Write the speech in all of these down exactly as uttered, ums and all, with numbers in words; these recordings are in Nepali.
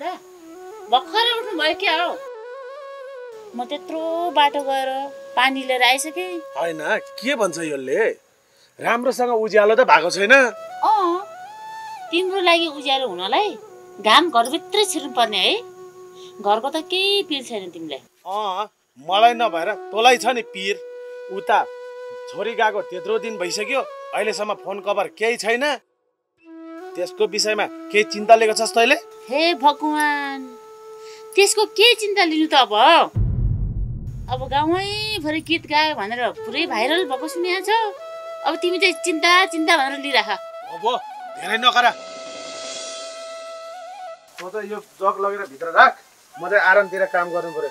दादा भर्खरै उठ्नु भयो क्या हो म त्यत्रो बाटो गएर पानी लिएर आइसकेँ हैन के भन्छ यसले राम्रोसँग उज्यालो त भएको छैन अँ तिम्रो लागि उज्यालो हुनलाई घाम घरभित्रै छिर्नु पर्ने है घरको त केही पिर छैन तिमीलाई अँ मलाई नभएर तँलाई छ नि पिर उता छोरी गएको त्यत्रो दिन भइसक्यो अहिलेसम्म फोन कभर केही छैन त्यसको विषयमा केही चिन्ता लिएको छस् तैँले हे भगवान त्यसको के चिन्ता लिनु त अब अब गाउँैभरि गीत गायो भनेर पुरै भाइरल भएको सुनेको छ अब तिमी चाहिँ चिन्ता चिन्ता भनेर लिइराख अब धेरै नगर तँ त यो जग लगेर भित्र राख म चाहिँ आरामतिर काम गर्नु पर्यो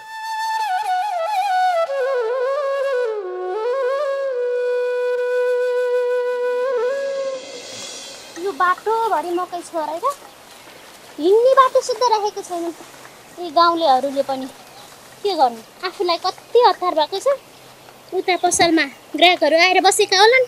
यो बाटोभरि मकै छोरेर हिँड्ने बाटो शुद्ध राखेको छैन यी गाउँलेहरूले पनि के गर्नु आफूलाई कति हतार भएको छ उता पसलमा ग्राहकहरू आएर बसेका होलान्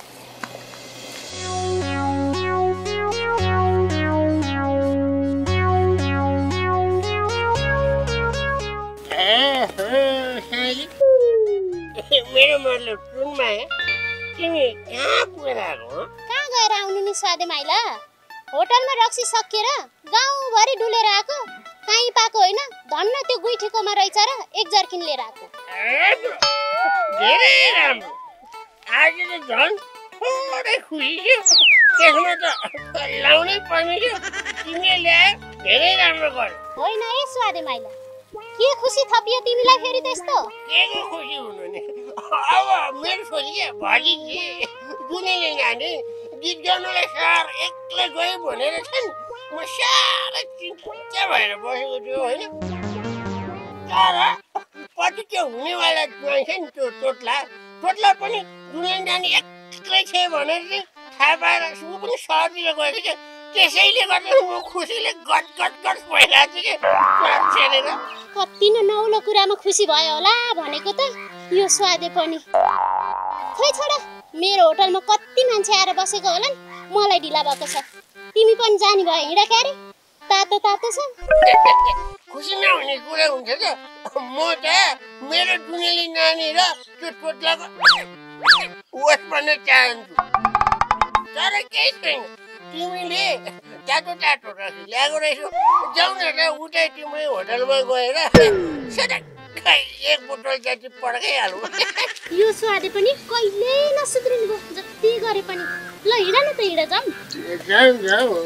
मेरो मतलब सुनमा तिमी कहाँ पुगेर आएको कहाँ गएर आउनु नि स्वादे माइला होटलमा रक्सी सकिएर गाउँभरि डुलेर आएको काहीँ पाएको होइन धन्न त्यो गुइठीकोमा रहेछ र एक जर्किन लिएर आएको धेरै राम्रो आज त झन् थोरै खुसी छु त्यसमा त लाउनै पर्ने थियो तिमीले ल्यायो धेरै राम्रो गर्यो होइन है स्वादे माइला के खुसी थपियो तिमीलाई फेरि त्यस्तो के को खुसी हुनु नि अब मेरो छोरी के भजी बुनेले नानी गीत गाउनलाई सहर एक्लै गयो भनेर छन् म साह्रै चिन्ता भएर बसेको छु होइन तर पछि त्यो हुनेवाला मान्छे नि त्यो टोटला टोटला पनि बुनेले नानी एक्लै छ भनेर चाहिँ थाहा पाएर ऊ पनि सहरतिर गएको क्या त्यसैले गर्दा म खुसीले गट गट गट भइरहेको छु क्या छेनेर कति न नौलो कुरामा खुसी भयो होला भनेको त यो स्वादे पनि खै छोडा मेरो होटलमा कति मान्छे आएर बसेको होला नि मलाई ढिला भएको छ तिमी पनि जानी भयो हिँड क्यारे तातो तातो छ खुसी नहुने कुरा हुन्छ त म त मेरो दुनेली नानी र त्यो टोटलाको होस् भन्न चाहन्छु तर केही छैन तिमीले टाटो टाटो रक्सी ल्याएको रहेछौ जाउँ न त उतै तिमी होटलमा गएर सडक्कै एक बोतल जति पड्काइहालौँ यो स्वादे पनि कहिले नसुध्रिनु गयो जति गरे पनि ल हिँड न त हिँड जाउँ जाउँ जाउँ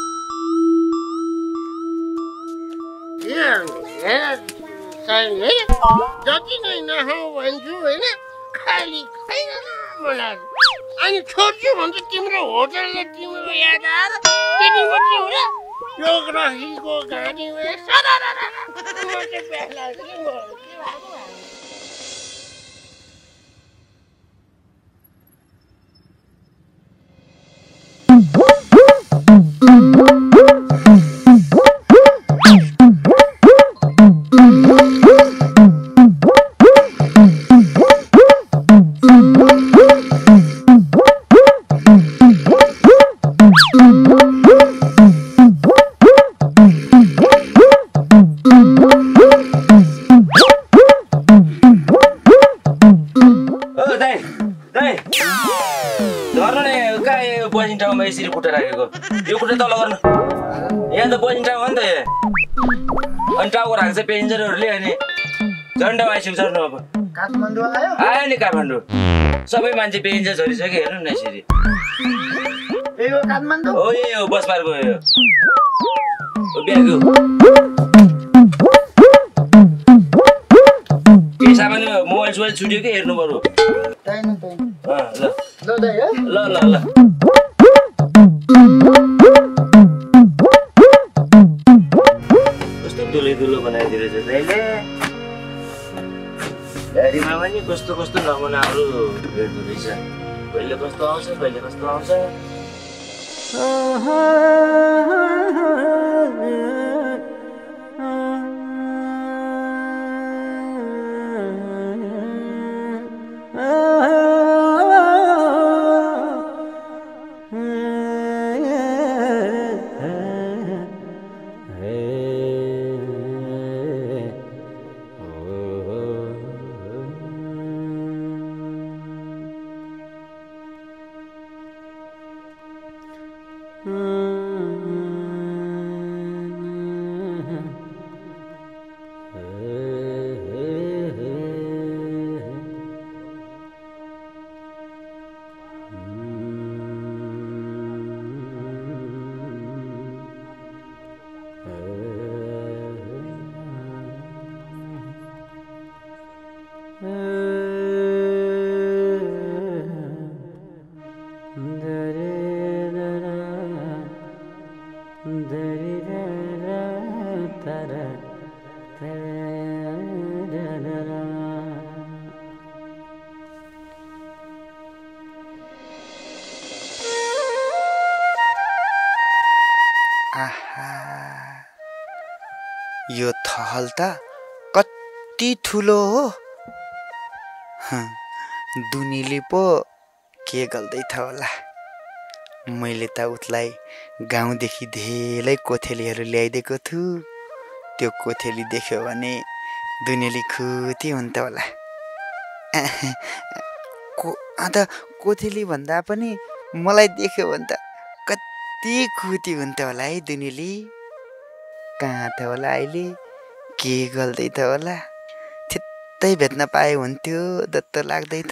जति नै नखाऊ भन्छु होइन खाली खैन मलाई अनि छोड्छु भन्छ तिम्रो होटलले तिम्रो याद आएर त्यति मात्रै होला यो रक्सीको घाँटीमा सरररर म चाहिँ प्यास लाग्छ कि म के भएको यसरी खुट्टा राखेको यो खुट्टा तल गर्नु यहाँ त बजिङ टाउको हो नि त अनि टाउको राख्छ पेसेन्जरहरूले अनि झन्डा आइसक्यो चढ्नु अब काठमाडौँ आयो आयो नि काठमाडौँ सबै मान्छे पेसेन्जर झरिसक्यो हेर्नु न यसरी ए हो काठमाडौँ हो यही हो बस पार्क हो ब्याग हो के सामान मोबाइल सोबाइल छुट्यो कि हेर्नु पर्यो ल ल दाइ है ल ल ल कस्तो दुलै दुलो बनाइदिएर चाहिँ दाइले गाडीमा पनि कस्तो कस्तो नमुनाहरू भेट्दो रहेछ कहिले कस्तो आउँछ कहिले कस्तो आउँछ यो थहल त कति ठुलो हो। दुनीले पो के गर्दैछ होला। मैले त उसलाई गाउँदेखि धेरै कोथेलीहरू ल्याइदिएको छु। त्यो कोथेली देख्यो भने दुनीले खुसी हुन्छ होला। को अन्त कोथेली भन्दा पनि मलाई देख्यो भने त कति खुसी हुन्छ होला है दुनीले। कहाँ छ होला अहिले, के गर्दैछ होला। छिट्टै भेट्न पाए हुन्थ्यो जस्तो लाग्दैछ।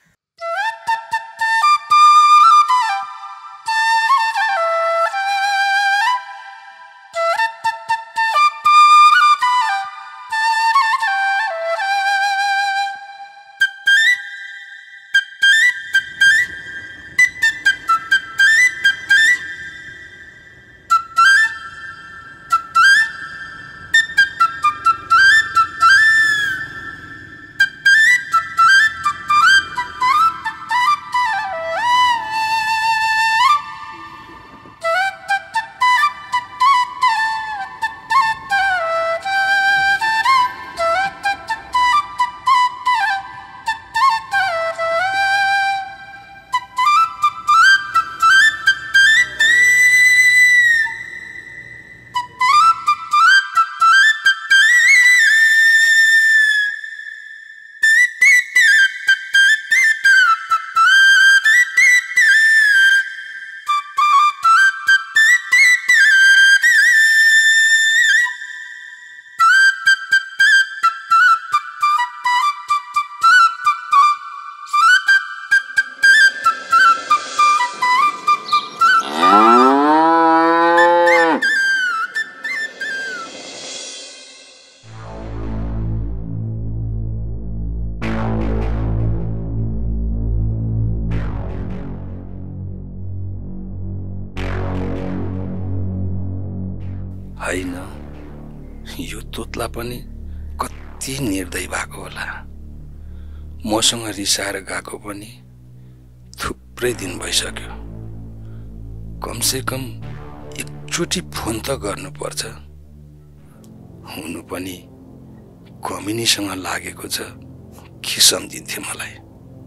हैन, यो तोतला पनि कति निर्दयी भएको होला। मसँग रिसाएर गएको पनि थुप्रै दिन भइसक्यो। कमसे कम एकचोटि फोन त गर्नुपर्छ। हुनु पनि कमिनीसँग लागेको छ के सम्झिन्थे मलाई।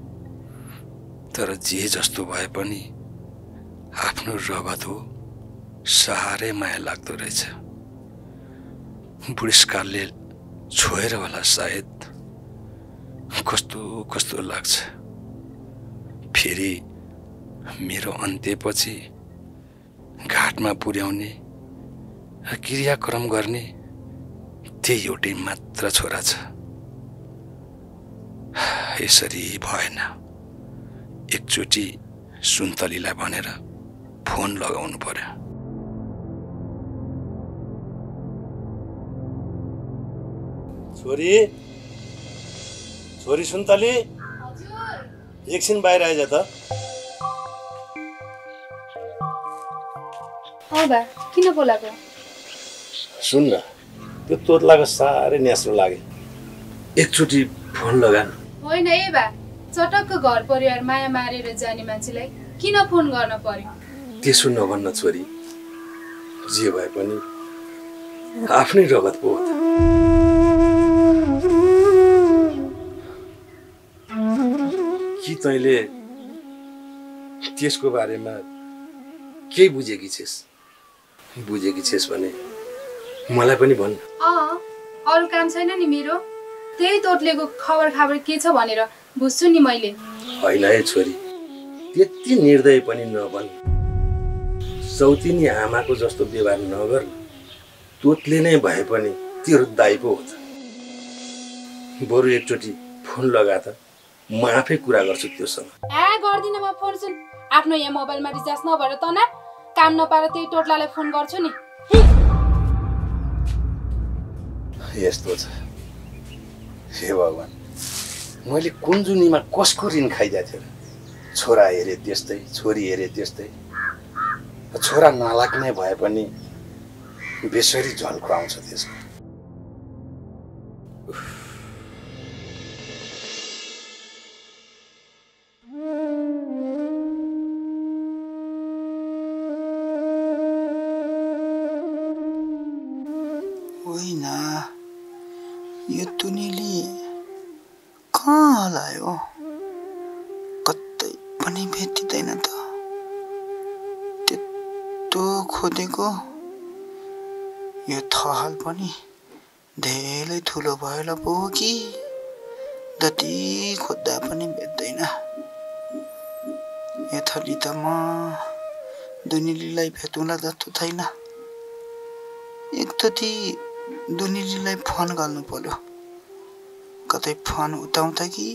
तर जे जस्तो भए पनि आफ्नो रगत हो, साह्रै माया लाग्दो रहेछ। बुढेसकालले छोएर होला सायद। कस्तो कस्तो लाग्छ। फेरि मेरो अन्त्यपछि घाटमा पुर्याउने र क्रियाक्रम गर्ने त्यही एउटै मात्र छोरा छ। यसरी भएन। एकचोटि सुन्तलीलाई भनेर फोन लगाउनु पर्यो। छोरी छोरी सुन्तली, एकछिन बाहिर आइज त। बा किन बोलाको? सुन न, त्यो तोतलाको साह्रै न्यास्रो लाग्यो। एकचोटि फोन लगा। होइन ए बा, चटक्क घर परिवार माया मारेर जाने मान्छेलाई किन फोन गर्न पर्यो? त्यसो नभन्न छोरी। जे भए पनि आफ्नै रगत पो हो। कि तैँले त्यसको बारेमा केही बुझेकी छेस? बुझेकी छेस भने मलाई पनि भन्। अँ, अरू काम छैन नि मेरो। त्यही तोतलेको खबर खबर के छ भनेर बुझ्छु नि मैले। होइन है छोरी, त्यति निर्दय पनि नबन्। सौतिनी आमाको जस्तो व्यवहार नगर। तोतले नै भए पनि तेरो दाइ पो हो त। बरु एकचोटि फोन लगा त, म आफै कुरा गर्छु त्योसँग। आ गर्दिन म फोन। सुन, आफ्नो यहाँ मोबाइलमा रिचार्ज नभएर त न काम नपाएर त्यही टोटलालाई फोन गर्छु नि। यस्तो छ। हे भगवान्, मैले कुञ्जुनीमा कसको ऋण खाइदिएको थिएँ? छोरा हेरे त्यस्तै, छोरी हेरे त्यस्तै। छोरा नलाग्ने भए पनि बेसरी झल्को आउँछ त्यसको। होइन, यो दुनियाँले कहाँ हलायो? कतै पनि भेटिँदैन त। त्यत्रो खोजेको यो थहल पनि धेरै ठुलो भएर पो हो कि जति खोज्दा पनि भेट्दैन। यथाली त म दुनियाँलाई भेटौँला जस्तो छैन। एकचोटि दुनियाँलाई फोन गर्नु पर्यो। कतै फोन उठाउँछ कि?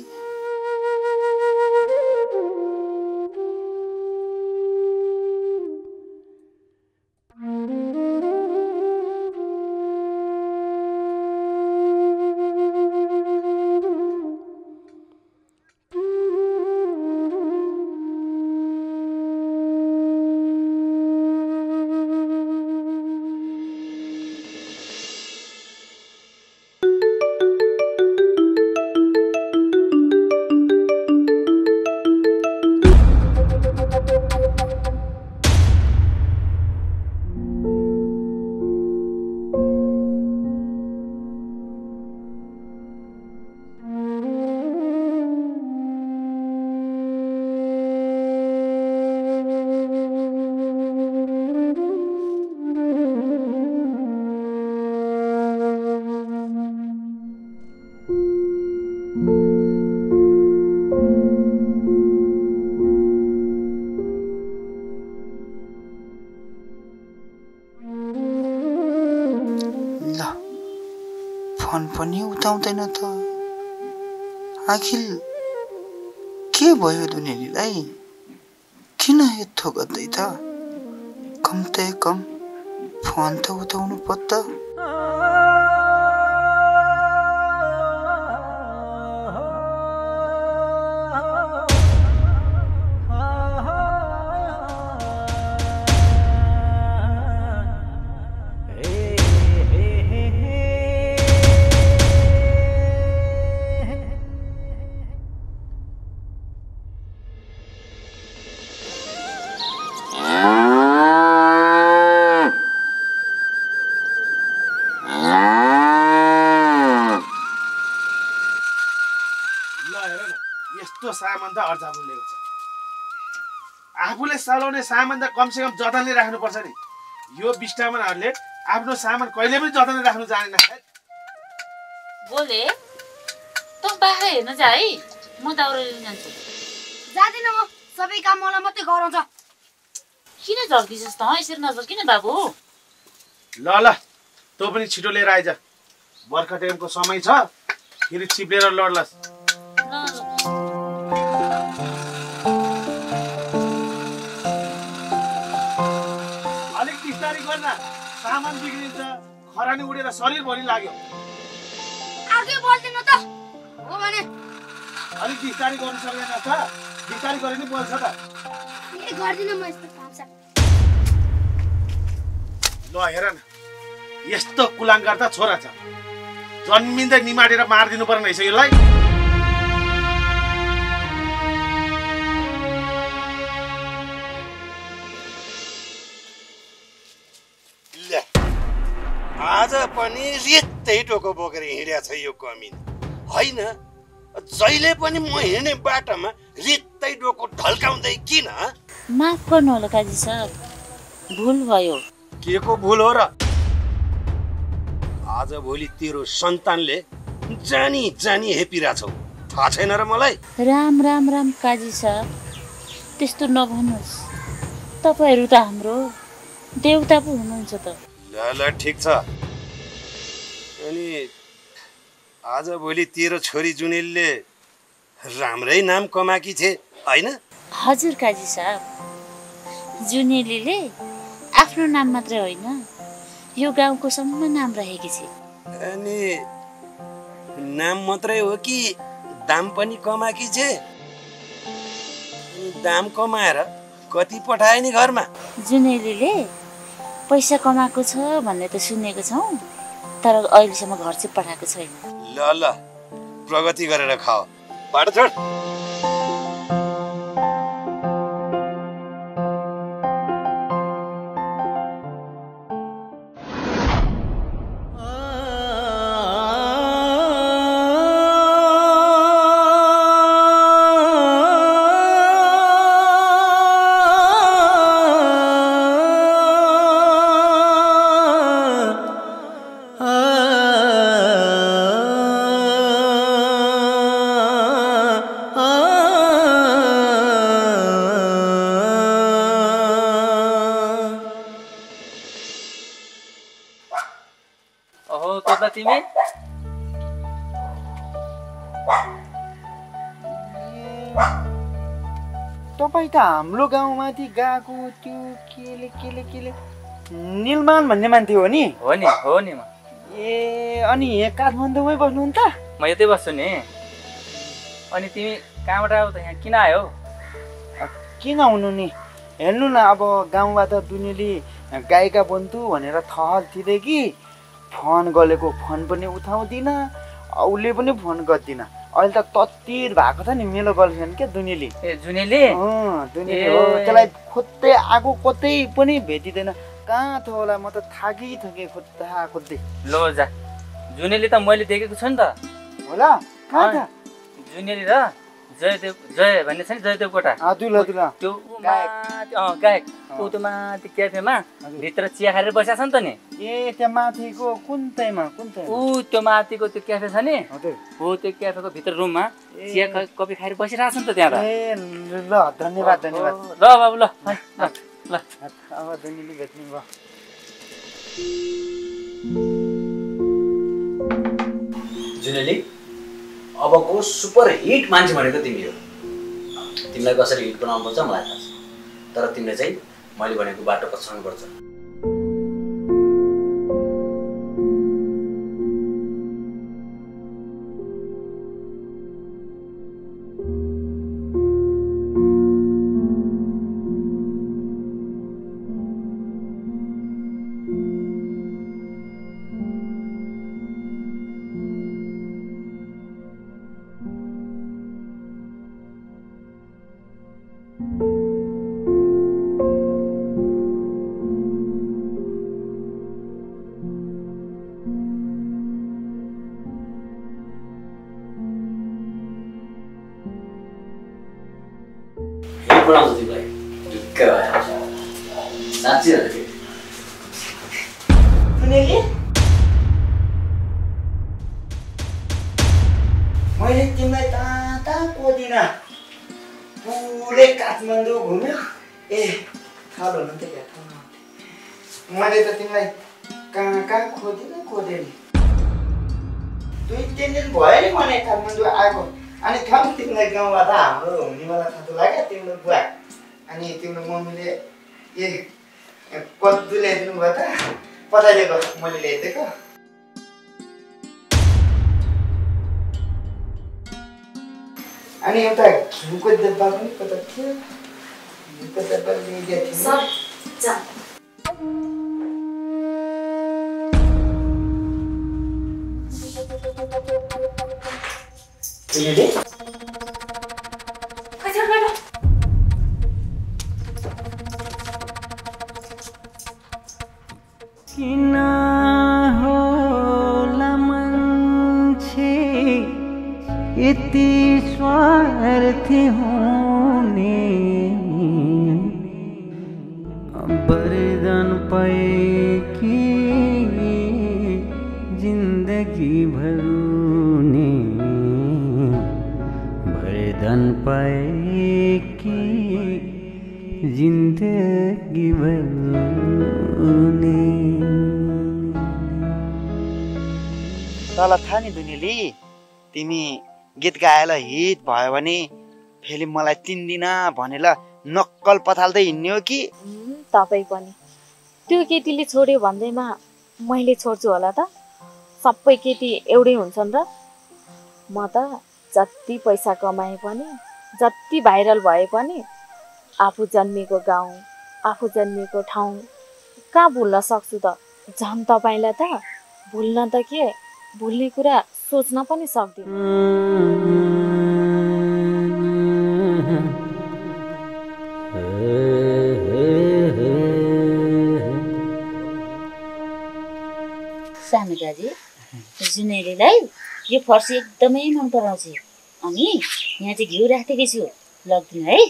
फोन पनि उठाउँदैन त। आखिर के भयो दुनियाँलाई? किन यत्रो गर्दै त? कमते कम फोन त उठाउनु पर्छ। सामान त अर्जाबु लिएको छ। आफूले चलाउने सामान त कमसेकम जतनले राख्नुपर्छ नि। यो बिस्टामनहरूले आफ्नो सामान कहिले पनि जतनले राख्नु जानेन। बोले त बाख्रा हेर्न जा है, म दाउरा लिन जान्छु। जादिन म, सबै काम मलाई मात्रै गराउँछ। किन झर्किन्छस् त? यसरी नजर किन बाबु? ल ल तँ पनि छिटो लिएर आइज। बर्खा टाइमको समय छ, फेरि चिप्लेर लड्लास्। ल ल सामान बिग्रिन्छ, खरानी उडेर शरीरभरि लाग्यो। आगे बोल्दिन त हो भने अलिक बिस्तारै गर्नु सक्दैन त? बिस्तारै गरे नि बोल्छ त। ए गर्दिन म यस्तो काम छ। ल हेर न, यस्तो कुलाङ्गार त छोरा छ। जन्मिँदै निमाडेर मारिदिनु पर्ने रहेछ यसलाई। आज पनि रित्तै टोको बोकेर हिँडेको छ यो कमिन। होइन, जहिले पनि म हिँड्ने बाटोमा रित्तै डोको ढल्काउँदै किन? माफ गर्नु होला काजी साहब, भुल भयो। के को भुल हो र? आज भोलि तेरो सन्तानले जानी जानी हेपिरा छौ, थाहा छैन र मलाई? राम राम राम काजी साहब, त्यस्तो नभन्नुहोस्। तपाईहरू त हाम्रो देउता पो हुनुहुन्छ त। ल ल ठिक छ। अनि आज भोलि तेरो छोरी जुनेलले राम्रै नाम कमाकी छे हैन? हजुर काजी साहब, जुनेलीले आफ्नो नाम मात्रै होइन यो गाउँको सम्म नाम राखेकी छे। अनि नाम मात्रै हो कि दाम पनि कमाकी छे। दाम कमाएर कति पठाए नि घरमा? जुनेलीले पैसा कमाएको छ भन्ने त सुनेको छौँ, तर अहिलेसम्म घर चाहिँ पठाएको छैन। ल ल प्रगति गरेर खाओ। बाटो छोड। तिमी तपाईँ त हाम्रो गाउँमाथि गएको त्यो केले केले केले निलमान भन्ने मान्छे हो नि? हो नि हो नि म। ए अनि यहाँ काठमाडौँमै बस्नुहुन्छ? म यतै बस्छु नि। अनि तिमी कहाँबाट आऊ त? यहाँ किन आयो? किन आउनु नि, हेर्नु न अब गाउँबाट दुनियाँले गायिका बन्छु भनेर थहल थिए कि फोन गरेको फोन पनि उठाउँदिन, उसले पनि फोन गर्दिन। अहिले त तत्तिर भएको छ नि मेरो गर्लफ्रेन्ड के दुनियाँले। ए जुनेली? अँ दुनियाँले हो। त्यसलाई खोज्दै आएको कतै पनि भेटिँदैन। कहाँ थियो होला, म त थाकी थकेँ खोज्दा खोज्दै। लो जा, जुनेली त मैले देखेको छु नि त। होला कहाँ छ? जुनेली र जयदेव जय भन्ने छ नि, जयदेव कोटा। दुला दुला त्यो अँ गायक ऊ त माथि क्याफेमा भित्र चिया खाएर बसेको छ नि त नि। ए त्यहाँ माथिको कुन चाहिँमा कुन चाहिँ? ऊ त्यो माथिको त्यो क्याफे छ नि, हो त्यो क्याफेको भित्र रुममा चिया कफी खाएर बसिरहेको छ नि त त्यहाँ त। ए ल धन्यवाद धन्यवाद। ल बाबु ल ल अब दुनियाँले भेट्नु भयो। जुनेली अबको सुपर हिट मान्छे भनेको तिमी हो। तिमीलाई कसरी हिट बनाउनु पर्छ मलाई थाहा छ, तर तिमीले चाहिँ मैले भनेको बाटो पछाउनु पर्छ। बनाउँछ तिमीलाई ढुक्क भएर साँच्ची भनेको। सुनेली मैले तिमीलाई ताता कोदिन पुरै काठमाडौँ घुम्यो। ए थाहा हुनु त क्या, मैले त तिमीलाई कहाँ कहाँ खोदिनँ खोदेँ। दुई तिन दिन भयो नि मैले काठमाडौँ आएको। अनि खाम तिमीलाई गाउँबाट हाम्रो हुनेवाला खाँदो लाग्यो तिम्रो बुवा अनि तिम्रो मम्मीले ए कद्दु ल्याइदिनु भयो त पठाइदिएको, मैले ल्याइदिएको। अनि एउटा घिउको डब्बा पनि कता थियो, घिउको डब्बा ल्याइदिएको थियो। जुनेली किन होला मान्छे यति स्वार्थी हुने, वरदान पाए कि जिन्दगी भरुने, वरदान पाए कि जिन्दगी भरुने। तल थाहा नि दुनियाँले तिमी गीत गाएर हिट भयो भने फेरि मलाई चिन्दिन भनेर नक्कल पठाल्दै हिँड्ने हो कि? तपाईँ पनि त्यो केटीले छोड्यो भन्दैमा मैले छोड्छु होला त? सबै केटी एउटै हुन्छन् र? म त जति पैसा कमाए पनि जति भाइरल भए पनि आफू जन्मिएको गाउँ आफू जन्मिएको ठाउँ कहाँ भुल्न सक्छु त? झन् तपाईँलाई त भुल्न त के भुल्ने कुरा सोच्न पनि सक्दिनँ। सानो दाजु जुनेलीलाई यो फर्सी एकदमै मन पराउँछ अनि यहाँ चाहिँ घिउ राखेकै छु लग्दिनु है।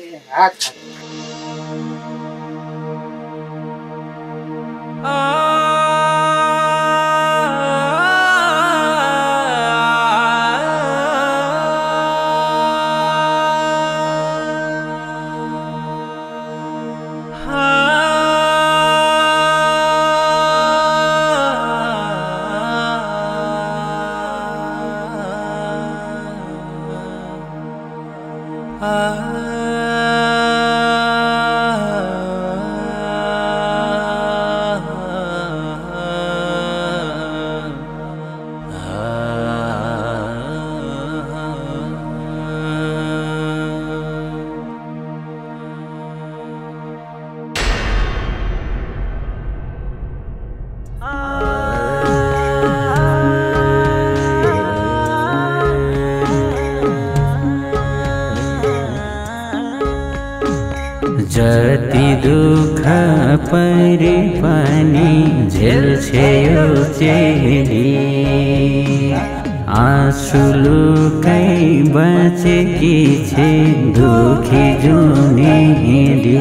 जति दुःख परे पनि झेल्छे यो चेली आँसु लुकाइ बचेकी छे दुखी जुनेली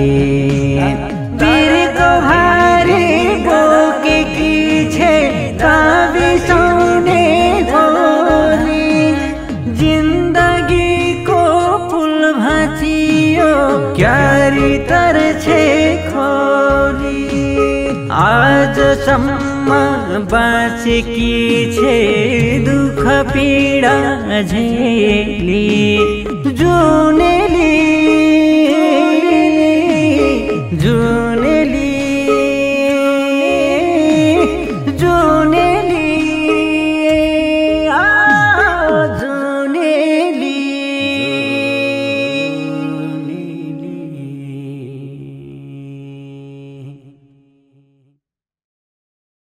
पीरको भारी बोकेकी छे ताबिसौने भोली जिन्दगीको पुल भाँचियो क्यारी तर छे खोली आजसम्म बाँचेकी छे दुःख पीडा झेली जुनेली जुनेली